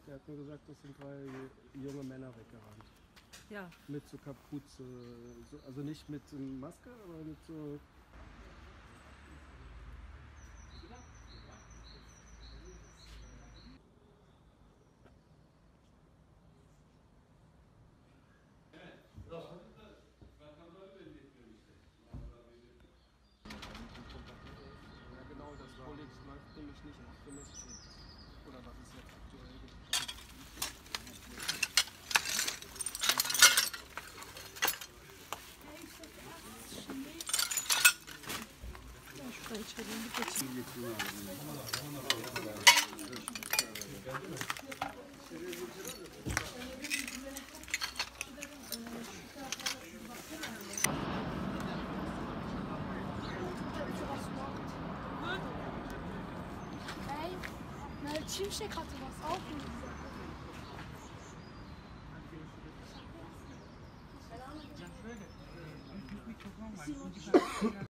Der hat mir gesagt, das sind 3 junge Männer weggerannt. Ja. Mit so Kapuze, so, also nicht mit Maske, aber mit so... Ja genau, das Projekt läuft nämlich nicht auf für mich. Oder was ist jetzt aktuell? Şimşek atı bas. Al bunu bize.